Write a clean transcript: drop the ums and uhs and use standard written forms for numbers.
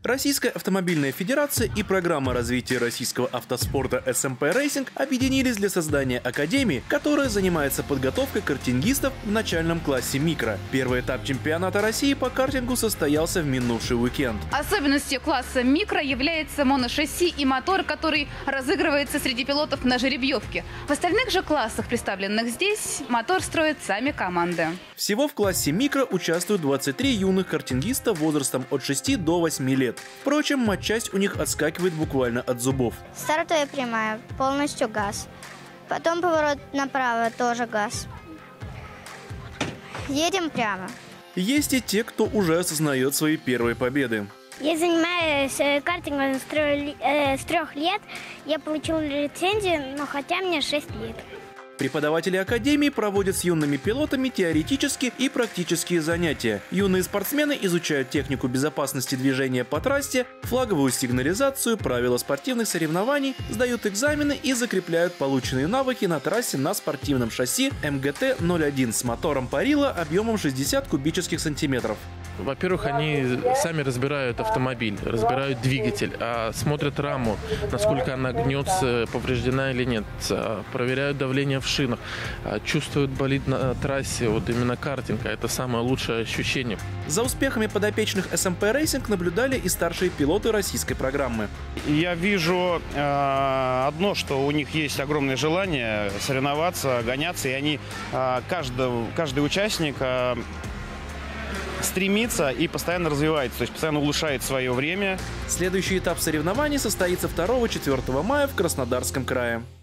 Российская автомобильная федерация и программа развития российского автоспорта SMP Racing объединились для создания академии, которая занимается подготовкой картингистов в начальном классе микро. Первый этап чемпионата России по картингу состоялся в минувший уикенд. Особенностью класса микро является моношасси и мотор, который разыгрывается среди пилотов на жеребьевке. В остальных же классах, представленных здесь, мотор строят сами команды. Всего в классе микро участвуют 23 юных картингиста возрастом от 6 до 8 лет. Впрочем, матчасть у них отскакивает буквально от зубов. Стартовая прямая, полностью газ. Потом поворот направо, тоже газ. Едем прямо. Есть и те, кто уже осознает свои первые победы. Я занимаюсь картингом с 3 лет. Я получил лицензию, но хотя мне 6 лет. Преподаватели академии проводят с юными пилотами теоретические и практические занятия. Юные спортсмены изучают технику безопасности движения по трассе, флаговую сигнализацию, правила спортивных соревнований, сдают экзамены и закрепляют полученные навыки на трассе на спортивном шасси МГТ-01 с мотором Парила объемом 60 кубических сантиметров. Во-первых, они сами разбирают автомобиль, разбирают двигатель, смотрят раму, насколько она гнется, повреждена или нет, проверяют давление в шинах, чувствуют болид на трассе, вот именно картинг, это самое лучшее ощущение. За успехами подопечных SMP Racing наблюдали и старшие пилоты российской программы. Я вижу одно, что у них есть огромное желание соревноваться, гоняться, и они, каждый участник стремится и постоянно развивается, то есть постоянно улучшает свое время. Следующий этап соревнований состоится 2-4 мая в Краснодарском крае.